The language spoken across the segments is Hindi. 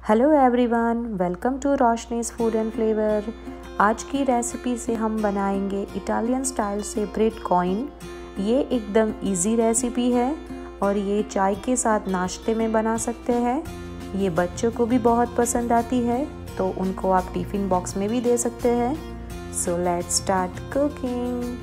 Hello everyone, welcome to Roshni's food and flavour. आज की रेसिपी से हम बनाएंगे इटालियन स्टाइल से ब्रेड कॉइन। ये एकदम इजी रेसिपी है और ये चाय के साथ नाश्ते में बना सकते हैं। ये बच्चों को भी बहुत पसंद आती है, तो उनको आप टिफ़िन बॉक्स में भी दे सकते हैं। So let's start cooking.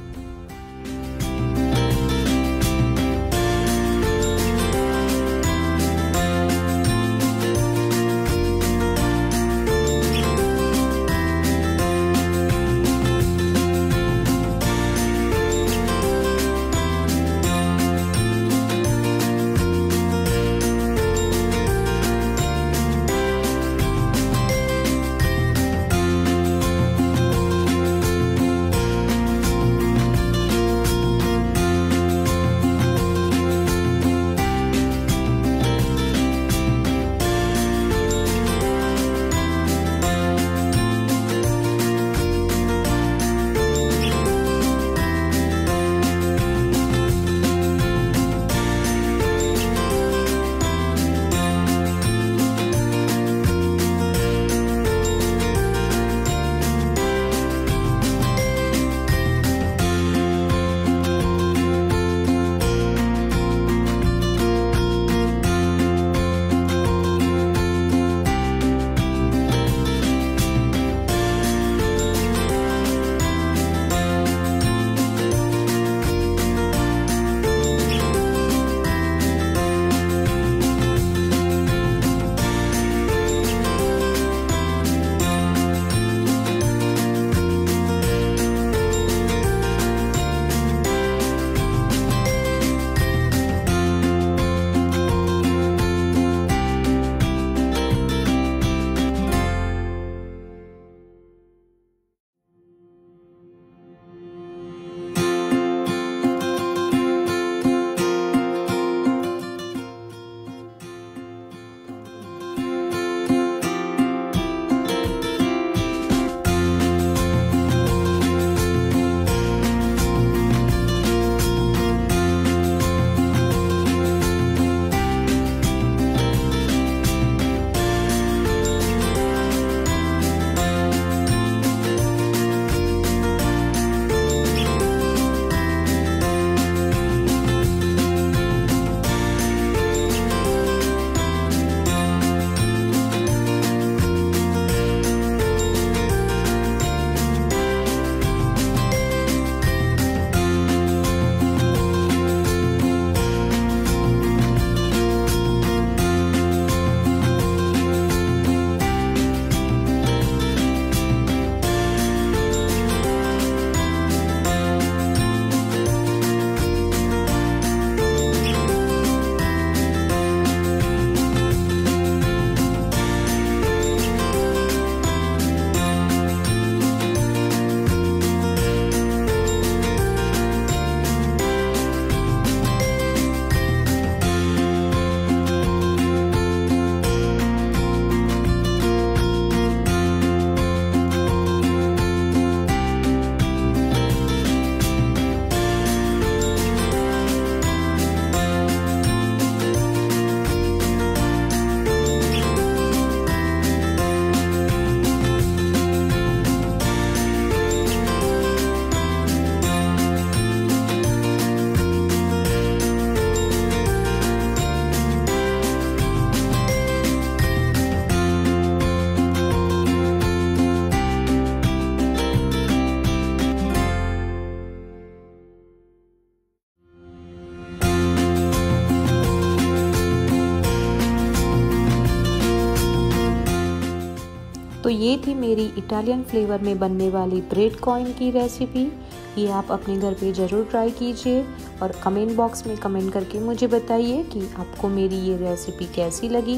तो ये थी मेरी इटालियन फ्लेवर में बनने वाली ब्रेड कॉइन की रेसिपी। ये आप अपने घर पे ज़रूर ट्राई कीजिए और कमेंट बॉक्स में कमेंट करके मुझे बताइए कि आपको मेरी ये रेसिपी कैसी लगी।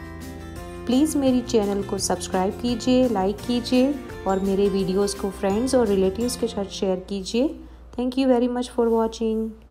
प्लीज़ मेरी चैनल को सब्सक्राइब कीजिए, लाइक कीजिए और मेरे वीडियोस को फ्रेंड्स और रिलेटिव्स के साथ शेयर कीजिए। Thank you very much for watching.